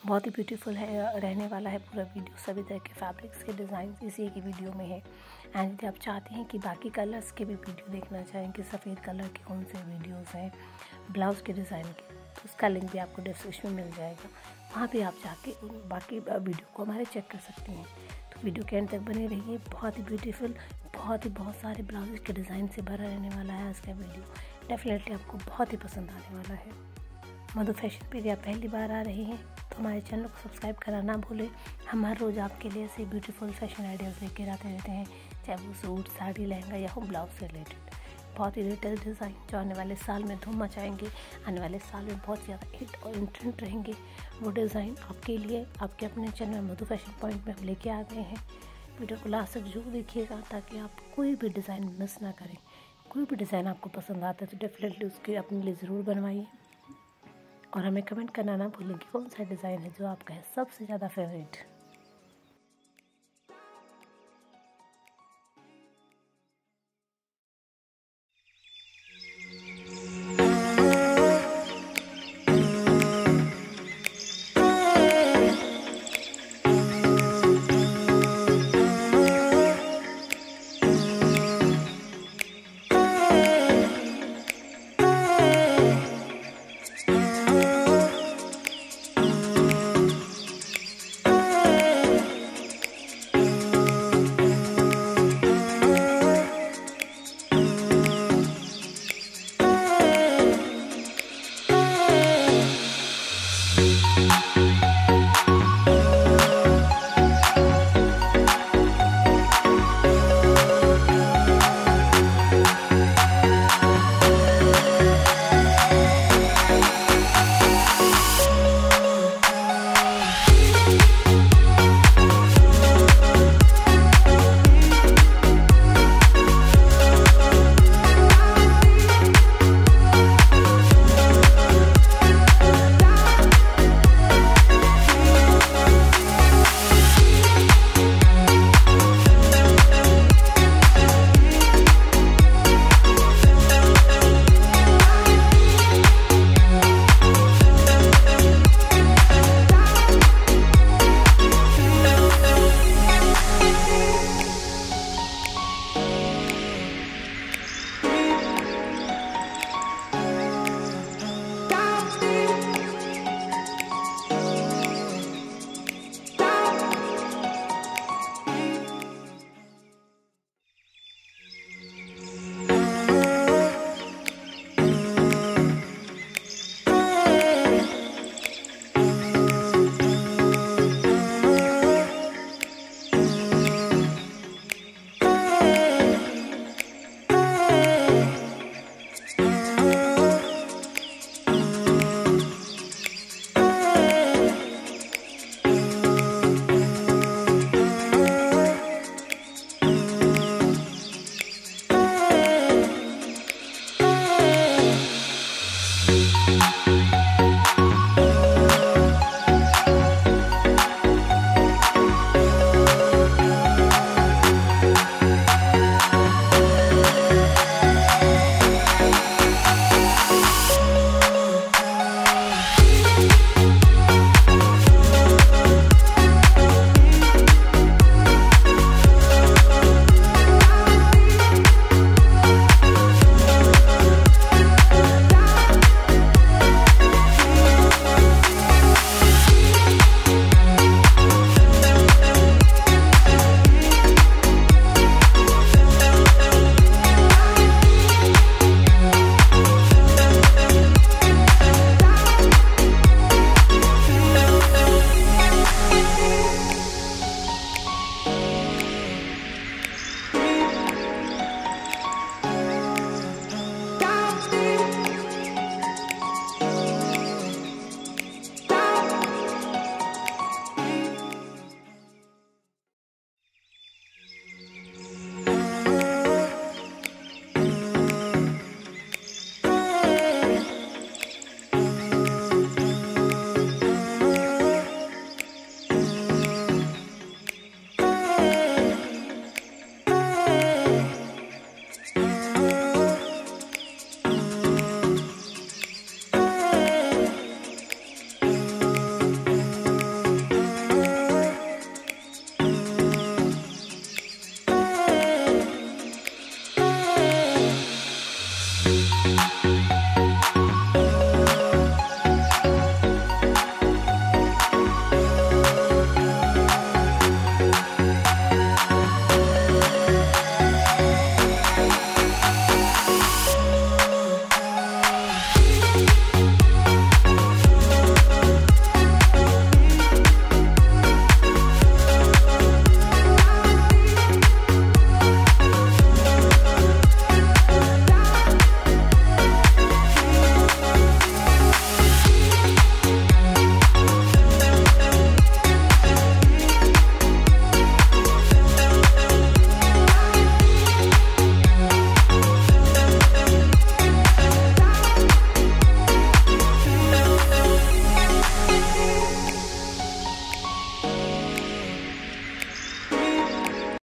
बहुत ही ब्यूटीफुल है रहने वाला है पूरा वीडियो। सभी तरह के फैब्रिक्स के डिज़ाइन इसी की वीडियो में है। एंड यदि आप चाहते हैं कि बाकी कलर्स के भी वीडियो देखना चाहें कि सफ़ेद कलर के कौन से वीडियोस हैं ब्लाउज़ के डिज़ाइन के, तो उसका लिंक भी आपको डिस्क्रिप्शन में मिल जाएगा। वहाँ पे आप जाके बाकी वीडियो को हमारे चेक कर सकते हैं। तो वीडियो के एंड तक बने रहिए। बहुत ही ब्यूटीफुल, बहुत सारे ब्लाउज के डिज़ाइन से भरा रहने वाला है आज का वीडियो। डेफिनेटली आपको बहुत ही पसंद आने वाला है। मधु फैशन पे यदि आप पहली बार आ रहे हैं तो हमारे चैनल को सब्सक्राइब करना ना भूलें। हम हर रोज़ आपके लिए ऐसे ब्यूटीफुल फैशन आइडियाज़ लेकर आते रहते हैं, चाहे वो सूट, साड़ी, लहंगा या होम ब्लाउज से रिलेटेड। बहुत ही लेटेस्ट डिज़ाइन जो आने वाले साल में धूम मचाएंगे, आने वाले साल में बहुत ज़्यादा हिट और इंट्रेंड रहेंगे। वो डिज़ाइन आपके लिए आपके अपने चैनल मधु फैशन पॉइंट में हम लेके आ गए हैं। वीडियो को लास्ट तक जरूर देखिएगा ताकि आप कोई भी डिज़ाइन मिस ना करें। कोई भी डिज़ाइन आपको पसंद आता है तो डेफिनेटली उसके अपने लिए ज़रूर बनवाइए और हमें कमेंट करना ना भूलें कि कौन सा डिज़ाइन है जो आपका है सबसे ज़्यादा फेवरेट।